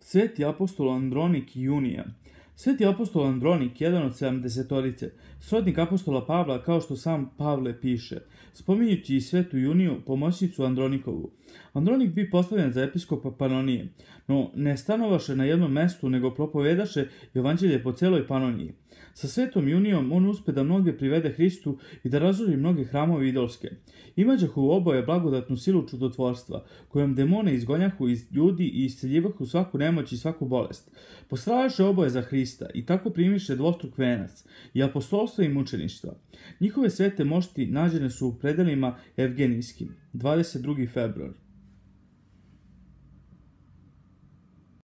Sveti apostol Andronik i Junija. Sveti apostol Andronik, jedan od 70-orice, srodnik apostola Pavla, kao što sam Pavle piše, spominjući i svetu Juniju, pomoćnicu Andronikovu. Andronik bi postavljen za episkopa Panonije, no ne stanovaše na jednom mestu, nego propovedaše evanđelje po celoj Panoniji. Sa svetom Junijom on uspe da mnoge privede Hristu i da razori mnoge hramove idolske. Imađahu oboje blagodatnu silu čudotvorstva, kojom demone izgonjahu iz ljudi i isceljivahu svaku nemoć i svaku bolest. Postradaše oboje za Hrista i tako primiše dvostruk venac, i apostolstva i mučeništva. Njihove svete mošti nađene su u predelima evgenijskim. 22. februar.